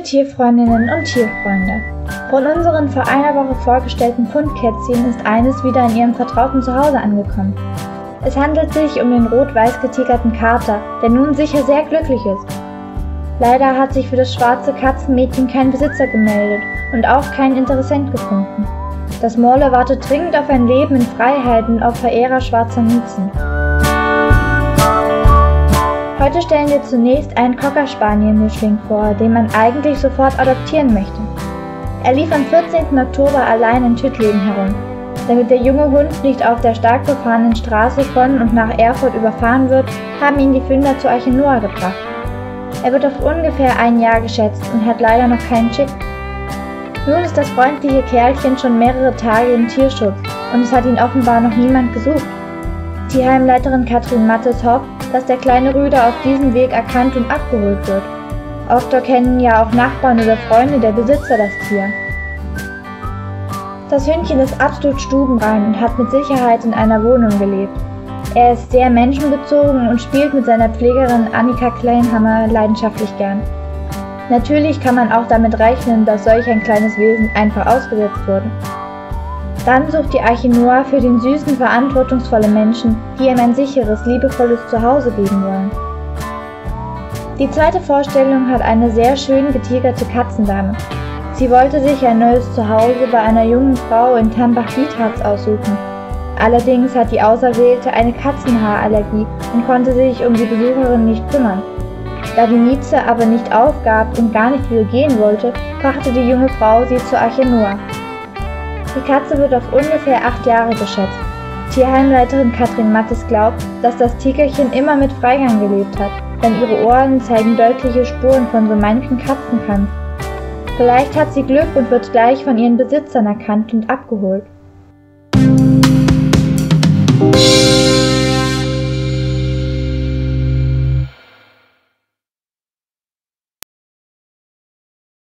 Tierfreundinnen und Tierfreunde, von unseren vor einer Woche vorgestellten Pundkätzchen ist eines wieder in ihrem vertrauten Zuhause angekommen. Es handelt sich um den rot-weiß getigerten Kater, der nun sicher sehr glücklich ist. Leider hat sich für das schwarze Katzenmädchen kein Besitzer gemeldet und auch kein Interessent gefunden. Das Morle wartet dringend auf ein Leben in Freiheit und auf Verehrer schwarzer Miezen. Heute stellen wir zunächst einen Cocker-Spaniel-Mischling vor, den man eigentlich sofort adoptieren möchte. Er lief am 14. Oktober allein in Tüttlingen herum. Damit der junge Hund nicht auf der stark befahrenen Straße von und nach Erfurt überfahren wird, haben ihn die Finder zu Arche Noah gebracht. Er wird auf ungefähr 1 Jahr geschätzt und hat leider noch keinen Chip. Nun ist das freundliche Kerlchen schon mehrere Tage im Tierschutz und es hat ihn offenbar noch niemand gesucht. Tierheimleiterin Katrin Mattes hofft, dass der kleine Rüde auf diesem Weg erkannt und abgeholt wird. Oft erkennen ja auch Nachbarn oder Freunde der Besitzer das Tier. Das Hündchen ist absolut stubenrein und hat mit Sicherheit in einer Wohnung gelebt. Er ist sehr menschenbezogen und spielt mit seiner Pflegerin Annika Kleinhammer leidenschaftlich gern. Natürlich kann man auch damit rechnen, dass solch ein kleines Wesen einfach ausgesetzt wurde. Dann sucht die Arche Noah für den süßen, verantwortungsvollen Menschen, die ihm ein sicheres, liebevolles Zuhause geben wollen. Die zweite Vorstellung hat eine sehr schön getigerte Katzendame. Sie wollte sich ein neues Zuhause bei einer jungen Frau in Tambach-Dietharz aussuchen. Allerdings hat die Auserwählte eine Katzenhaarallergie und konnte sich um die Besucherin nicht kümmern. Da die Mieze aber nicht aufgab und gar nicht wieder gehen wollte, brachte die junge Frau sie zur Arche Noah. Die Katze wird auf ungefähr 8 Jahre geschätzt. Tierheimleiterin Katrin Mattes glaubt, dass das Tigerchen immer mit Freigang gelebt hat, denn ihre Ohren zeigen deutliche Spuren von so manchem Katzenkampf. Vielleicht hat sie Glück und wird gleich von ihren Besitzern erkannt und abgeholt.